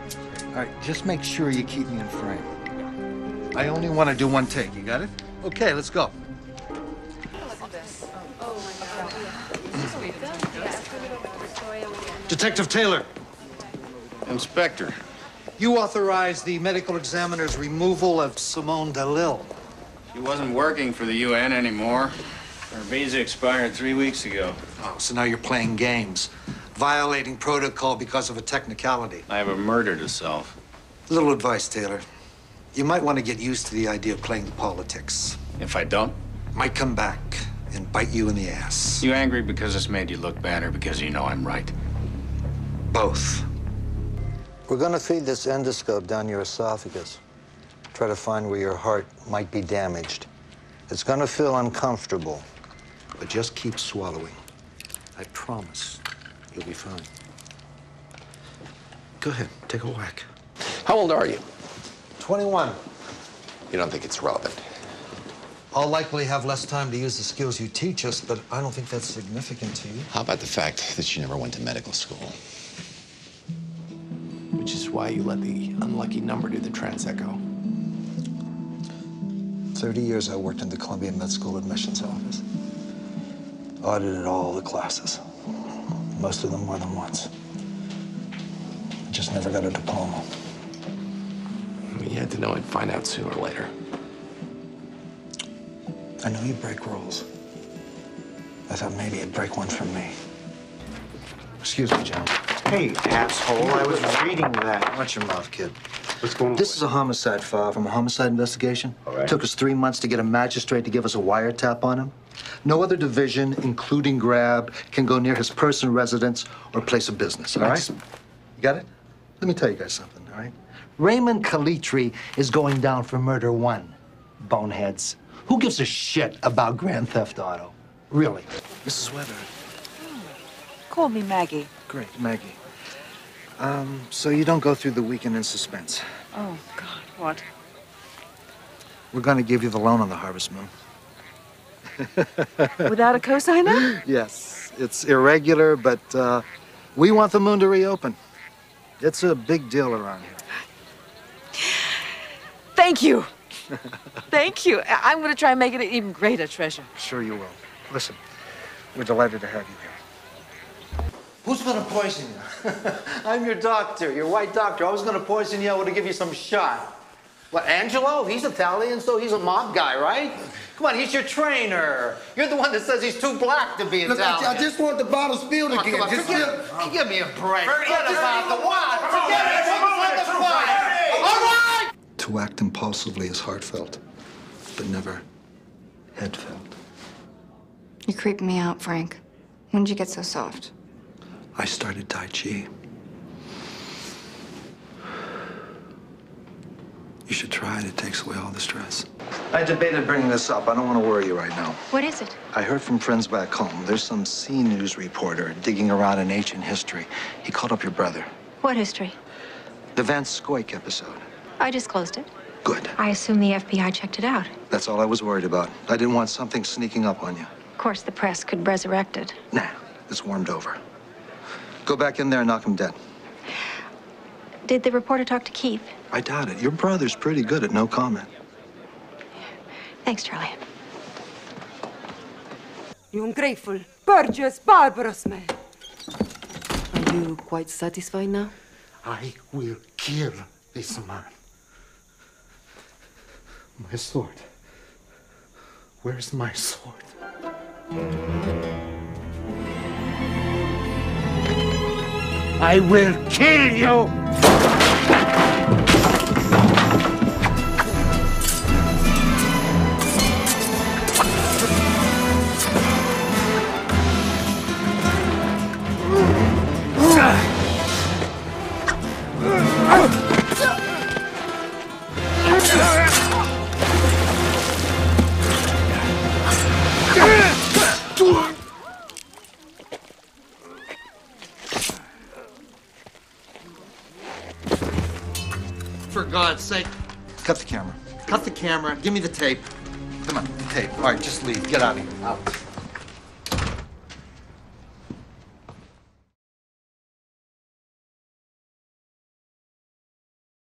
All right, just make sure you keep me in frame. I only want to do one take. You got it? Okay, let's go. Detective Taylor. Inspector. You authorized the medical examiner's removal of Simone Dalil. She wasn't working for the UN anymore. Her visa expired 3 weeks ago. Oh, so now you're playing games, violating protocol because of a technicality. I have a murder to solve. Little advice, Taylor. You might want to get used to the idea of playing politics. If I don't? Might come back and bite you in the ass. You angry because it's made you look bad or because you know I'm right? Both. We're gonna feed this endoscope down your esophagus. Try to find where your heart might be damaged. It's gonna feel uncomfortable, but just keep swallowing. I promise you'll be fine. Go ahead, take a whack. How old are you? 21. You don't think it's relevant? I'll likely have less time to use the skills you teach us, but I don't think that's significant to you. How about the fact that you never went to medical school? Which is why you let the unlucky number do the trans-echo. 30 years I worked in the Columbia Med School admissions office. Audited all the classes. Most of them more than once. I just never got a diploma. You had to know I'd find out sooner or later. I know you break rules. I thought maybe you'd break one for me. Excuse me, John. Hey, asshole, I was reading that. Watch your mouth, kid. What's going on? This is a homicide file from a homicide investigation. All right. Took us 3 months to get a magistrate to give us a wiretap on him. No other division, including Grab, can go near his personal residence or place of business, all right? You got it? Let me tell you guys something, all right? Raymond Calitri is going down for murder 1, boneheads. Who gives a shit about Grand Theft Auto? Really? Mrs. Weather. Call me Maggie. Great, Maggie. So you don't go through the weekend in suspense. Oh, God, what? We're gonna give you the loan on the Harvest Moon. Without a cosigner? Yes, it's irregular, but we want the moon to reopen. It's a big deal around here. Thank you. Thank you. I'm going to try and make it an even greater treasure. Sure you will. Listen, we're delighted to have you here. Who's gonna poison you? I'm your doctor, your white doctor. I was gonna poison you, I would've give you some shot. What, Angelo? He's Italian, so he's a mob guy, right? Come on, he's your trainer. You're the one that says he's too black to be Italian. Look, I just want the bottle spilled again. Come on, Just give me a break. Forget about the what? Forget about the fight. All right! To act impulsively is heartfelt, but never headfelt. You're creeping me out, Frank. When did you get so soft? I started Tai Chi. You should try it. It takes away all the stress. I debated bringing this up. I don't want to worry you right now. What is it? I heard from friends back home. There's some C News reporter digging around in ancient history. He called up your brother. What history? The Van Scoik episode. I disclosed it. Good. I assume the FBI checked it out. That's all I was worried about. I didn't want something sneaking up on you. Of course, the press could resurrect it. Nah, it's warmed over. Go back in there and knock him dead. Did the reporter talk to Keith? I doubt it. Your brother's pretty good at no comment. Thanks, Charlie. You ungrateful, perjurious, barbarous man. Are you quite satisfied now? I will kill this man. My sword. Where's my sword? I will kill you! For God's sake. Cut the camera. Cut the camera. Give me the tape. Come on, the tape. All right, just leave. Get out of here. Out.